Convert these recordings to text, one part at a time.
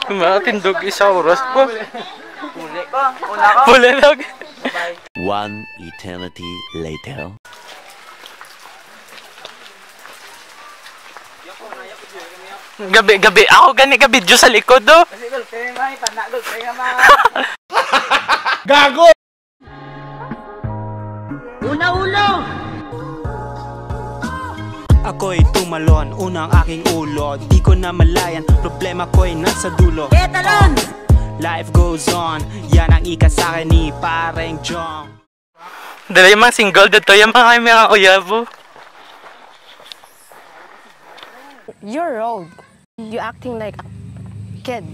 Mga tindog isa oras po. Huli ko. Una ko. Huli lang. One eternity later. Gabi. Ako gani ka video sa likod do. Gago! Ulo! Ako'y tumalon, unang aking ulo. Di ko na malayan, problema ko'y nasa dulo. Ketalon! Life goes on, yan ang ika sa'kin ni Pareng Jong. Dala yung mga single dito, yung mga uyabo. You're old. You acting like a kid.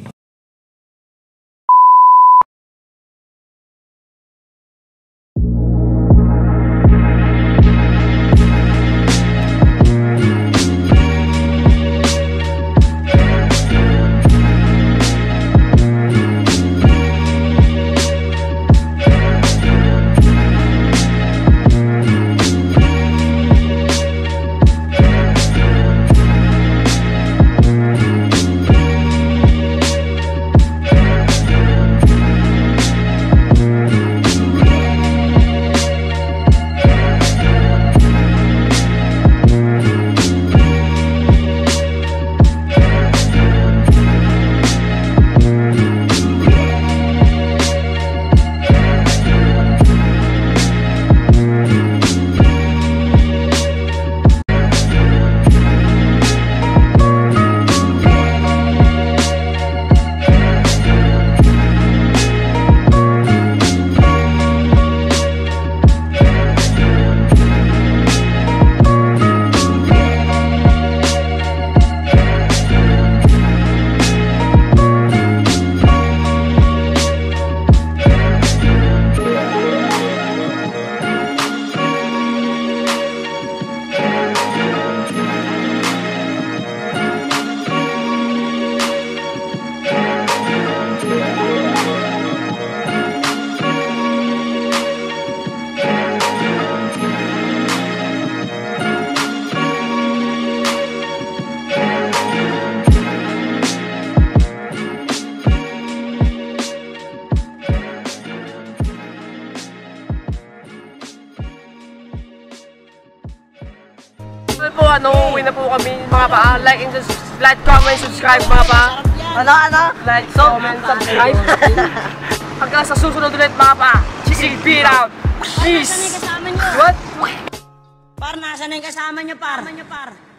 Uuwi na po kami mga pa. Like, comment, subscribe mga pa. Ano? Like, comment, subscribe. Hanggang sa susunod ulit mga pa. Check it out. Peace. Nasaan na yung kasama nyo? What? Par, nasaan na yung kasama nyo, par?